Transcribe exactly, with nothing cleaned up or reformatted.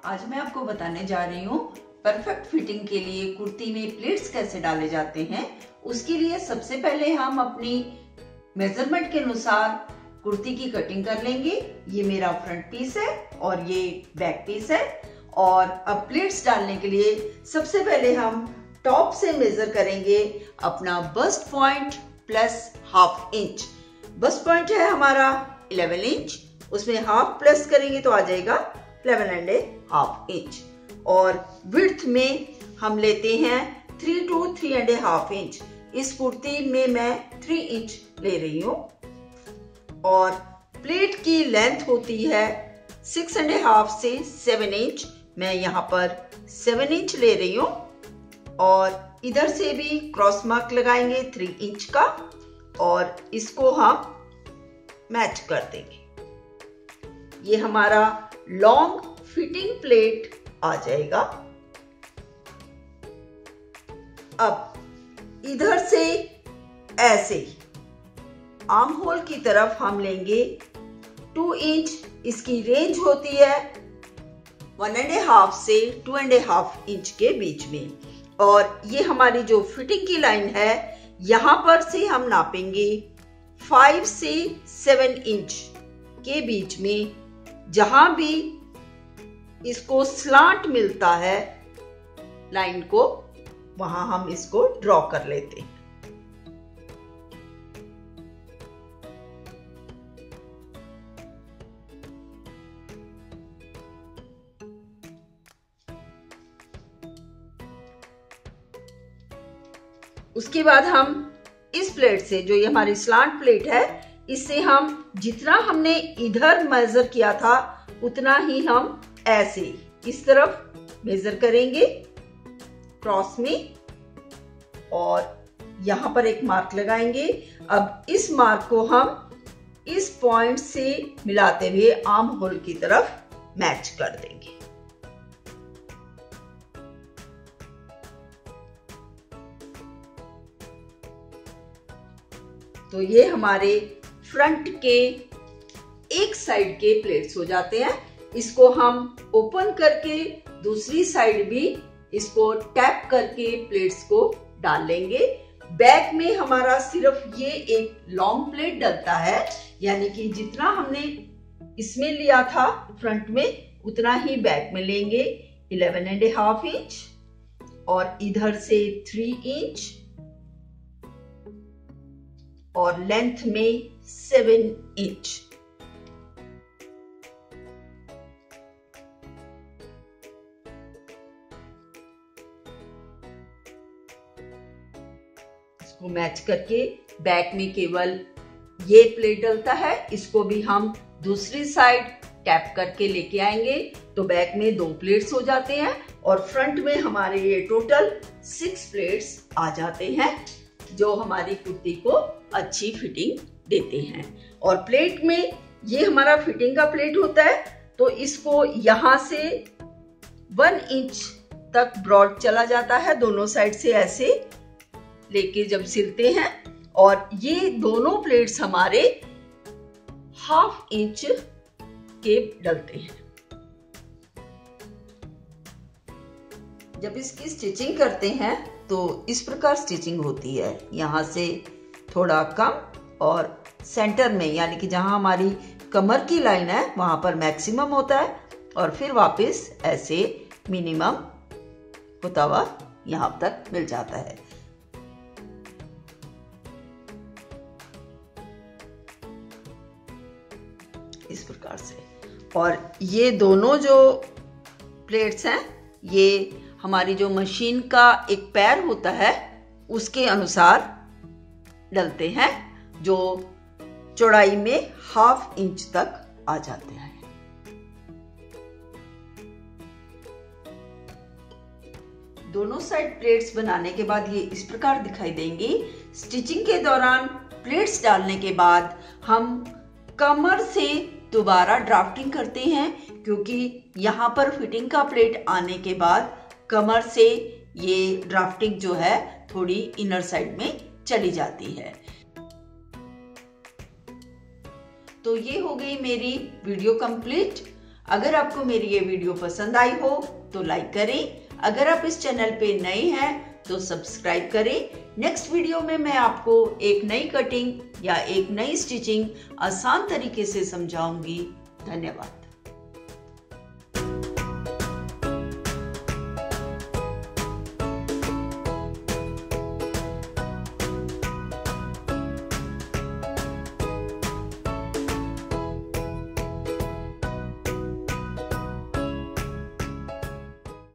आज मैं आपको बताने जा रही हूँ परफेक्ट फिटिंग के लिए कुर्ती में प्लेट्स कैसे डाले जाते हैं। उसके लिए सबसे पहले हम अपनी मेजरमेंट के अनुसार कुर्ती की कटिंग कर लेंगे। ये मेरा फ्रंट पीस है और ये बैक पीस है। और अब प्लेट्स डालने के लिए सबसे पहले हम टॉप से मेजर करेंगे अपना bust point plus half inch. Bust point है हमारा इलेवन इंच, उसमें हाफ प्लस करेंगे तो आ जाएगा इलेवन एंड हाफ इंच। और विड्थ में हम लेते हैं three two three and half inch. इस कुर्ती में मैं थ्री इंच ले रही हूँ। और प्लेट की लेंथ होती है सिक्स एंड हाफ से सेवन इंच। मैं यहाँ पर सेवन इंच ले रही हूँ। और इधर से भी क्रॉस मार्क लगाएंगे थ्री इंच का और इसको हम मैच कर देंगे। ये हमारा लॉन्ग फिटिंग प्लेट आ जाएगा। अब इधर से ऐसे आर्म होल की तरफ हम लेंगे टू इंच। इसकी रेंज होती है वन एंड हाफ से टू एंड हाफ इंच के बीच में। और ये हमारी जो फिटिंग की लाइन है यहां पर से हम नापेंगे फाइव से सेवन इंच के बीच में। जहां भी इसको स्लांट मिलता है लाइन को, वहां हम इसको ड्रॉ कर लेते हैं। उसके बाद हम इस प्लेट से, जो ये हमारी स्लांट प्लेट है, इससे हम जितना हमने इधर मेजर किया था उतना ही हम ऐसे इस तरफ मेजर करेंगे क्रॉस में और यहां पर एक मार्क लगाएंगे। अब इस मार्क को हम इस पॉइंट से मिलाते हुए आर्म होल की तरफ मैच कर देंगे। तो ये हमारे फ्रंट के एक साइड के प्लेट्स हो जाते हैं। इसको हम ओपन करके दूसरी साइड भी इसको टैप करके प्लेट्स को डाल लेंगे। बैक में हमारा सिर्फ ये एक लॉन्ग प्लेट डलता है, यानी कि जितना हमने इसमें लिया था फ्रंट में उतना ही बैक में लेंगे इलेवन एंड हाफ इंच और इधर से थ्री इंच और लेंथ में सेवन इंच। इसको मैच करके बैक में केवल ये प्लेट डलता है, इसको भी हम दूसरी साइड टैप करके लेके आएंगे तो बैक में दो प्लेट्स हो जाते हैं और फ्रंट में हमारे ये टोटल सिक्स प्लेट्स आ जाते हैं, जो हमारी कुर्ती को अच्छी फिटिंग देते हैं। और प्लेट में ये हमारा फिटिंग का प्लेट होता है, तो इसको यहां से वन इंच तक ब्रॉड चला जाता है दोनों साइड से ऐसे लेके जब सिलते हैं। और ये दोनों प्लेट्स हमारे हाफ इंच के डलते हैं। जब इसकी स्टिचिंग करते हैं तो इस प्रकार स्टिचिंग होती है, यहां से थोड़ा कम और सेंटर में, यानी कि जहां हमारी कमर की लाइन है वहां पर मैक्सिमम होता है और फिर वापस ऐसे मिनिमम होता हुआ यहां तक मिल जाता है। इस प्रकार से। और ये दोनों जो प्लेट्स हैं ये हमारी जो मशीन का एक पैर होता है उसके अनुसार डलते हैं, जो चौड़ाई में हाफ इंच तक आ जाते हैं। दोनों साइड प्लेट्स बनाने के बाद ये इस प्रकार दिखाई देंगी। स्टिचिंग के दौरान प्लेट्स डालने के बाद हम कमर से दोबारा ड्राफ्टिंग करते हैं, क्योंकि यहाँ पर फिटिंग का प्लेट आने के बाद कमर से ये ड्राफ्टिंग जो है थोड़ी इनर साइड में चली जाती है। तो ये हो गई मेरी वीडियो कंप्लीट। अगर आपको मेरी ये वीडियो पसंद आई हो तो लाइक करें। अगर आप इस चैनल पे नए हैं तो सब्सक्राइब करें। नेक्स्ट वीडियो में मैं आपको एक नई कटिंग या एक नई स्टिचिंग आसान तरीके से समझाऊंगी। धन्यवाद।